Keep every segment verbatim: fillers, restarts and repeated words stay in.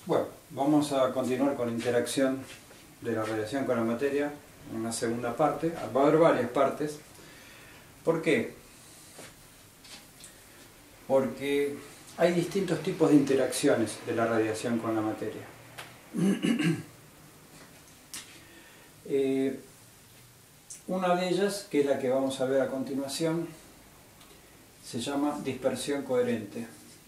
Bueno, vamos a continuar con la interacción de la radiación con la materia en una segunda parte. Va a haber varias partes. ¿Por qué? Porque hay distintos tipos de interacciones de la radiación con la materia. eh, una de ellas, que es la que vamos a ver a continuación, se llama dispersión coherente.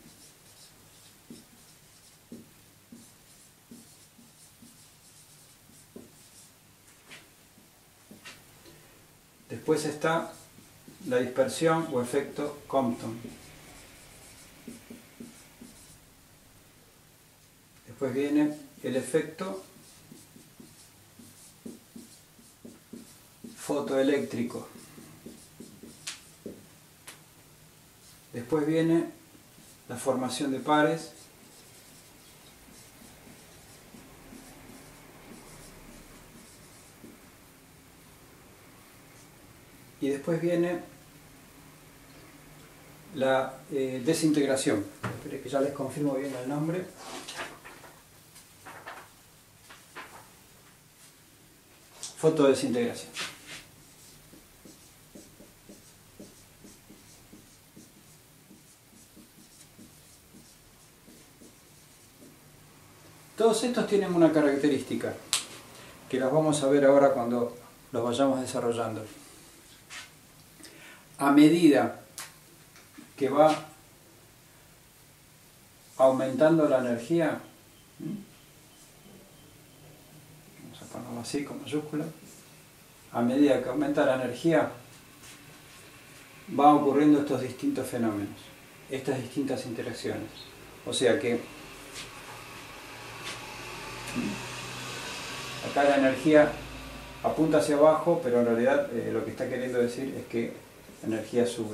Después está la dispersión o efecto Compton. Después viene el efecto fotoeléctrico. Después viene la formación de pares. Y después viene la eh, desintegración. Esperen que ya les confirmo bien el nombre. Fotodesintegración. Todos estos tienen una característica que las vamos a ver ahora cuando los vayamos desarrollando. A medida que va aumentando la energía, vamos a ponerlo así con mayúscula, a medida que aumenta la energía van ocurriendo estos distintos fenómenos, estas distintas interacciones. O sea que acá la energía apunta hacia abajo, pero en realidad eh, lo que está queriendo decir es que la energía sube.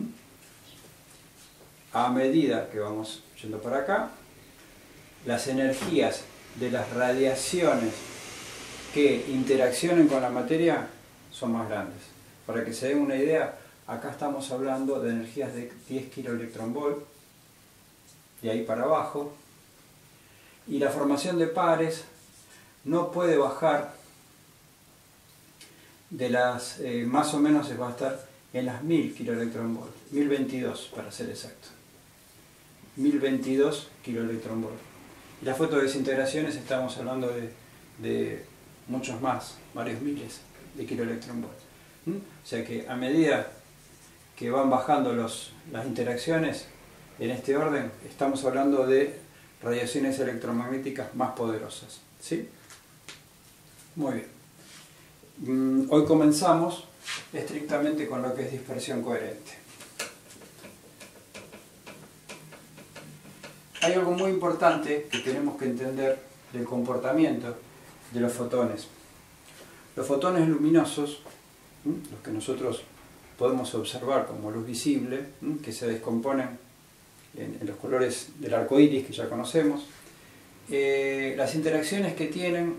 A medida que vamos yendo para acá, las energías de las radiaciones que interaccionen con la materia son más grandes. Para que se den una idea, acá estamos hablando de energías de diez kiloelectronvolt, de ahí para abajo, y la formación de pares no puede bajar de las, eh, más o menos se va a estar en las mil kiloelectronvolt, mil veintidós para ser exacto, mil veintidós kiloelectronvolt. Y las fotodesintegraciones estamos hablando de, de muchos más, varios miles de kiloelectronvolt. ¿Mm? O sea que a medida que van bajando los, las interacciones en este orden, estamos hablando de radiaciones electromagnéticas más poderosas. ¿Sí? Muy bien. Mm, hoy comenzamos estrictamente con lo que es dispersión coherente. Hay algo muy importante que tenemos que entender del comportamiento de los fotones. Los fotones luminosos, los que nosotros podemos observar como luz visible, que se descomponen en los colores del arco iris que ya conocemos, eh, las interacciones que tienen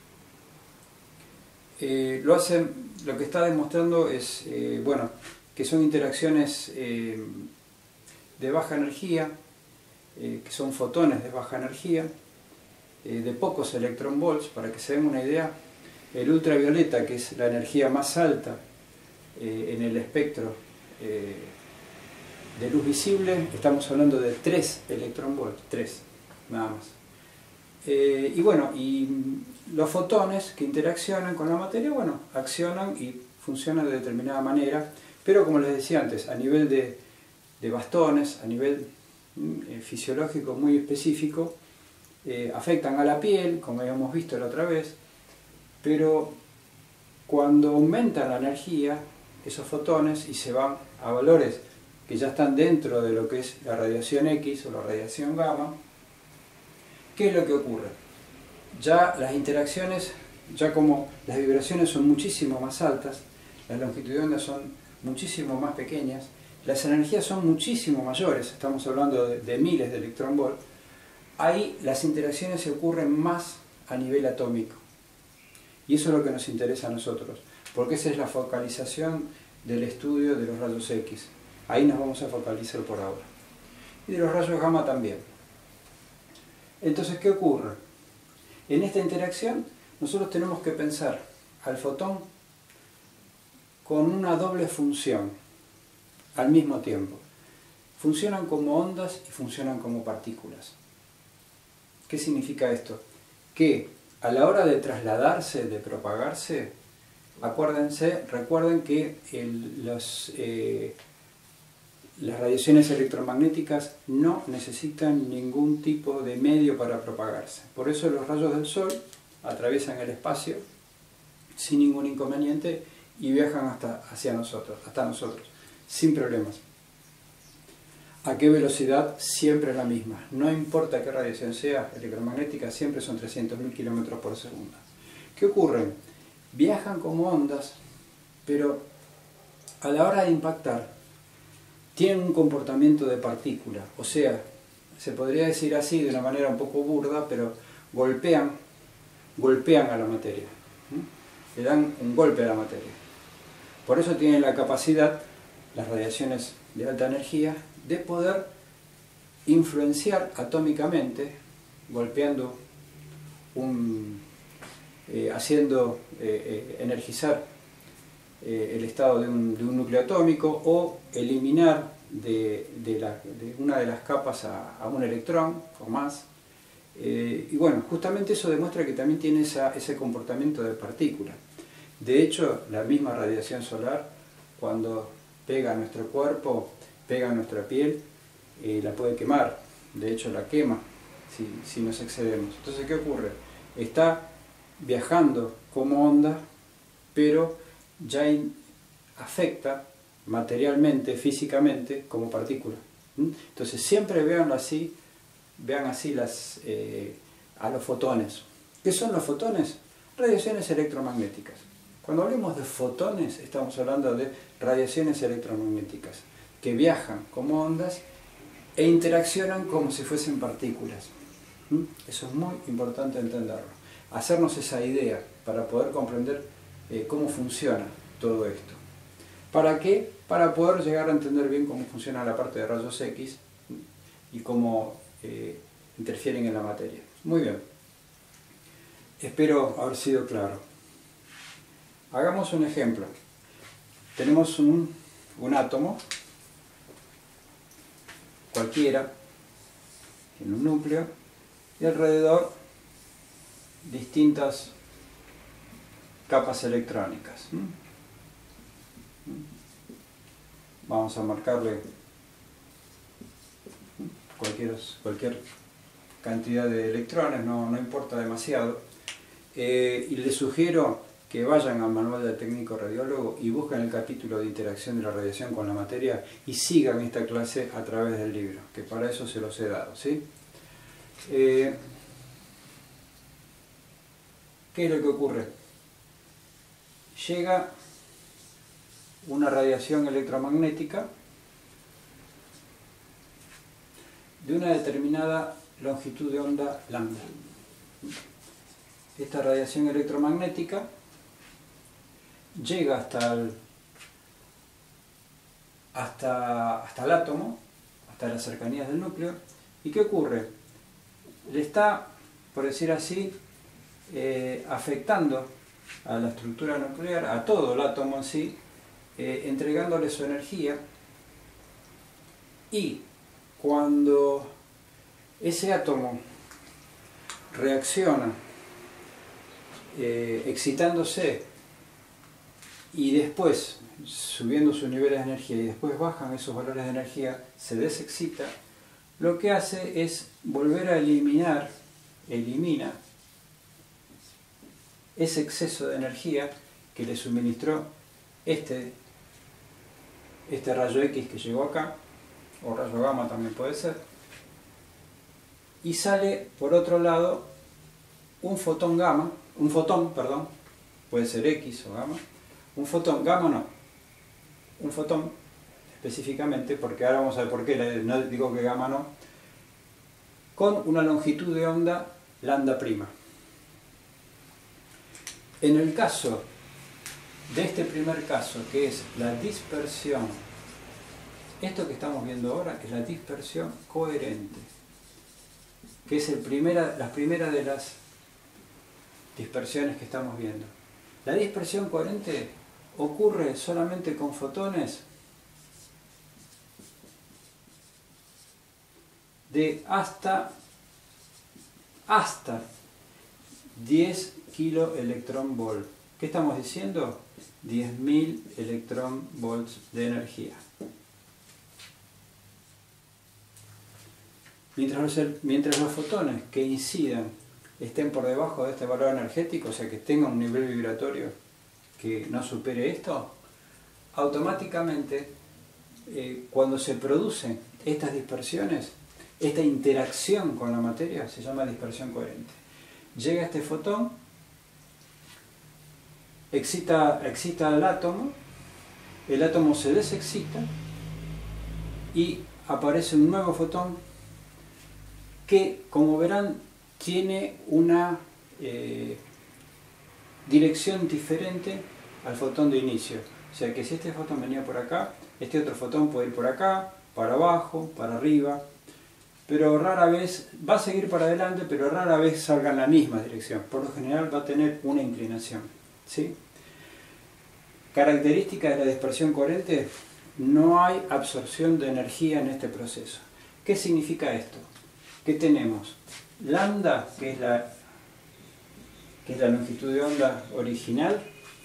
eh, lo hacen, lo que está demostrando es eh, bueno, que son interacciones eh, de baja energía, eh, que son fotones de baja energía, eh, de pocos electronvolts. Para que se den una idea, el ultravioleta, que es la energía más alta eh, en el espectro eh, de luz visible, estamos hablando de tres electronvolts, tres, nada más. Eh, y bueno, y los fotones que interaccionan con la materia, bueno, accionan y funcionan de determinada manera, pero como les decía antes, a nivel de, de bastones, a nivel eh, fisiológico muy específico, eh, afectan a la piel, como habíamos visto la otra vez, pero cuando aumentan la energía, esos fotones, y se van a valores que ya están dentro de lo que es la radiación X o la radiación gamma, ¿qué es lo que ocurre? Ya las interacciones, ya como las vibraciones son muchísimo más altas, las longitudes de onda son muchísimo más pequeñas, las energías son muchísimo mayores, estamos hablando de, de miles de electronvolt, ahí las interacciones se ocurren más a nivel atómico. Y eso es lo que nos interesa a nosotros, porque esa es la focalización del estudio de los rayos X. Ahí nos vamos a focalizar por ahora. Y de los rayos gamma también. Entonces, ¿qué ocurre? En esta interacción nosotros tenemos que pensar al fotón con una doble función al mismo tiempo. Funcionan como ondas y funcionan como partículas. ¿Qué significa esto? Que a la hora de trasladarse, de propagarse, acuérdense, recuerden que el, los, eh, las radiaciones electromagnéticas no necesitan ningún tipo de medio para propagarse. Por eso los rayos del Sol atraviesan el espacio sin ningún inconveniente y viajan hasta, hacia nosotros, hasta nosotros, sin problemas. ¿A qué velocidad? Siempre la misma. No importa qué radiación sea electromagnética, siempre son trescientos mil kilómetros por segundo. ¿Qué ocurre? Viajan como ondas, pero a la hora de impactar tienen un comportamiento de partícula. O sea, se podría decir así de una manera un poco burda, pero golpean, golpean a la materia. ¿Mm? Le dan un golpe a la materia. Por eso tienen la capacidad, las radiaciones de alta energía, de poder influenciar atómicamente, golpeando, un, eh, haciendo eh, eh, energizar eh, el estado de un, de un núcleo atómico o eliminar de, de, la, de una de las capas a, a un electrón o más. Eh, y bueno, justamente eso demuestra que también tiene esa, ese comportamiento de partícula. De hecho, la misma radiación solar, cuando pega a nuestro cuerpo, pega a nuestra piel, eh, la puede quemar. De hecho, la quema si, si nos excedemos. Entonces, ¿qué ocurre? Está viajando como onda, pero ya in, afecta materialmente, físicamente, como partícula. ¿Mm? Entonces, siempre vean así, vean así las, eh, a los fotones. ¿Qué son los fotones? Radiaciones electromagnéticas. Cuando hablemos de fotones, estamos hablando de radiaciones electromagnéticas que viajan como ondas e interaccionan como si fuesen partículas. ¿Mm? Eso es muy importante entenderlo. Hacernos esa idea para poder comprender eh, cómo funciona todo esto. ¿Para qué? Para poder llegar a entender bien cómo funciona la parte de rayos X y cómo eh, interfieren en la materia. Muy bien. Espero haber sido claro. Hagamos un ejemplo. Tenemos un, un átomo, cualquiera, en un núcleo, y alrededor distintas capas electrónicas. Vamos a marcarle cualquier, cualquier cantidad de electrones, no, no importa demasiado. Eh, y les sugiero que vayan al manual del técnico radiólogo y busquen el capítulo de interacción de la radiación con la materia y sigan esta clase a través del libro, que para eso se los he dado, ¿sí? Eh, ¿Qué es lo que ocurre? Llega una radiación electromagnética de una determinada longitud de onda lambda. Esta radiación electromagnética llega hasta el, hasta, hasta el átomo, hasta las cercanías del núcleo. ¿Y qué ocurre? Le está, por decir así, eh, afectando a la estructura nuclear, a todo el átomo en sí, eh, entregándole su energía. Y cuando ese átomo reacciona, eh, excitándose, y después subiendo sus niveles de energía y después bajan esos valores de energía, se desexcita, lo que hace es volver a eliminar, elimina ese exceso de energía que le suministró este, este rayo X que llegó acá, o rayo gamma también puede ser, y sale por otro lado un fotón gamma, un fotón, perdón, puede ser X o gamma, un fotón, gamma no, un fotón específicamente, porque ahora vamos a ver por qué no digo que gamma no, con una longitud de onda lambda prima. En el caso de este primer caso, que es la dispersión, esto que estamos viendo ahora es la dispersión coherente. que es el primera, la primera de las dispersiones que estamos viendo. La dispersión coherente ocurre solamente con fotones de hasta, hasta diez kiloelectronvolts. ¿Qué estamos diciendo? diez mil electronvolts de energía. Mientras los, mientras los fotones que incidan estén por debajo de este valor energético, o sea que tengan un nivel vibratorio que no supere esto, automáticamente eh, cuando se producen estas dispersiones, esta interacción con la materia se llama dispersión coherente. Llega este fotón, excita, excita al átomo, el átomo se desexcita y aparece un nuevo fotón que, como verán, tiene una eh, dirección diferente al fotón de inicio. O sea que si este fotón venía por acá, este otro fotón puede ir por acá, para abajo, para arriba, pero rara vez, va a seguir para adelante, pero rara vez salga en la misma dirección. Por lo general va a tener una inclinación, ¿sí? Característica de la dispersión coherente: no hay absorción de energía en este proceso. ¿Qué significa esto? Que tenemos lambda, que es la, que es la longitud de onda original,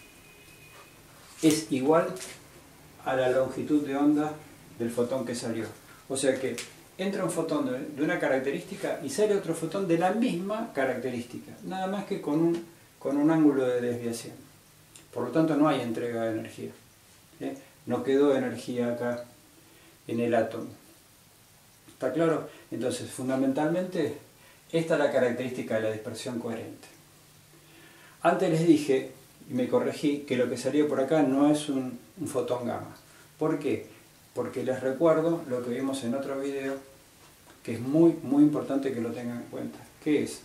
es igual a la longitud de onda del fotón que salió. O sea que entra un fotón de, de una característica y sale otro fotón de la misma característica, nada más que con un, con un ángulo de desviación. Por lo tanto no hay entrega de energía, ¿eh? No quedó energía acá en el átomo. ¿Está claro? Entonces, fundamentalmente, esta es la característica de la dispersión coherente. Antes les dije, y me corregí, que lo que salió por acá no es un, un fotón gamma. ¿Por qué? Porque les recuerdo lo que vimos en otro video, que es muy, muy importante que lo tengan en cuenta. ¿Qué es?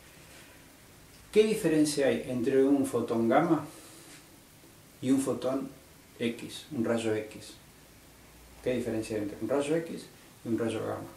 ¿Qué diferencia hay entre un fotón gamma y un fotón X, un rayo X? ¿Qué diferencia hay entre un rayo X y un rayo gamma?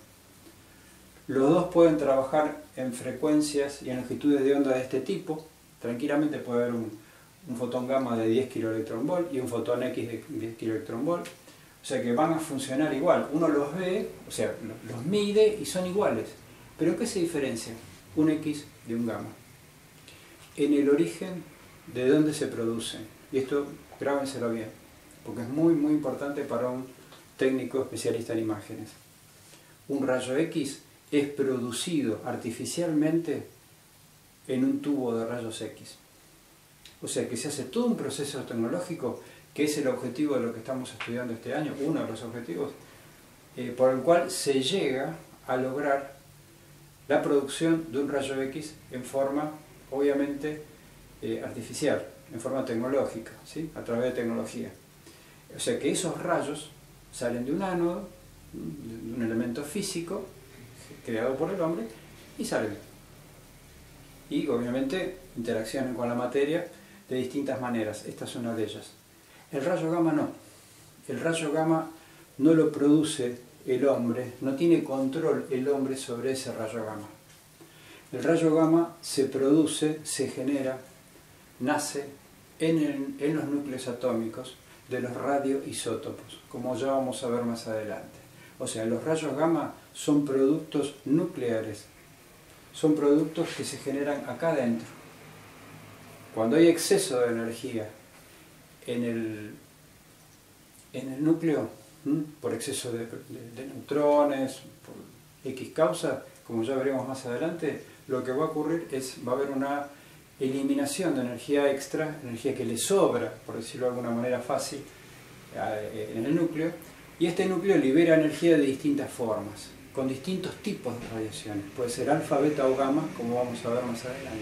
Los dos pueden trabajar en frecuencias y en longitudes de onda de este tipo. Tranquilamente puede haber un, un fotón gamma de diez kiloelectronvolts y un fotón X de diez kiloelectronvolts. O sea que van a funcionar igual. Uno los ve, o sea, los mide y son iguales. ¿Pero qué se diferencia un X de un gamma? En el origen de dónde se producen. Y esto grábenselo bien, porque es muy muy importante para un técnico especialista en imágenes. Un rayo X es producido artificialmente en un tubo de rayos X. O sea que se hace todo un proceso tecnológico, que es el objetivo de lo que estamos estudiando este año, uno de los objetivos, eh, por el cual se llega a lograr la producción de un rayo X en forma, obviamente, eh, artificial, en forma tecnológica, ¿sí? A través de tecnología. O sea que esos rayos salen de un ánodo, de un elemento físico creado por el hombre, y salen. Y obviamente interaccionan con la materia de distintas maneras. Esta es una de ellas. El rayo gamma no. El rayo gamma no lo produce el hombre, no tiene control el hombre sobre ese rayo gamma. El rayo gamma se produce, se genera, nace en, el, en los núcleos atómicos de los radioisótopos, como ya vamos a ver más adelante. O sea, los rayos gamma son productos nucleares, son productos que se generan acá adentro. Cuando hay exceso de energía en el, en el núcleo, ¿m? por exceso de, de, de neutrones, por X causa, como ya veremos más adelante, lo que va a ocurrir es, va a haber una eliminación de energía extra, energía que le sobra, por decirlo de alguna manera fácil, en el núcleo, y este núcleo libera energía de distintas formas, con distintos tipos de radiaciones. Puede ser alfa, beta o gamma, como vamos a ver más adelante.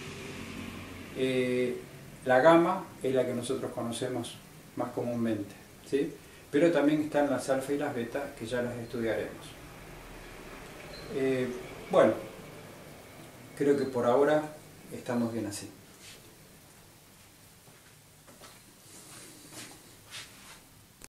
Eh, la gamma es la que nosotros conocemos más comúnmente, ¿sí? Pero también están las alfa y las beta, que ya las estudiaremos. Eh, bueno, creo que por ahora estamos bien así.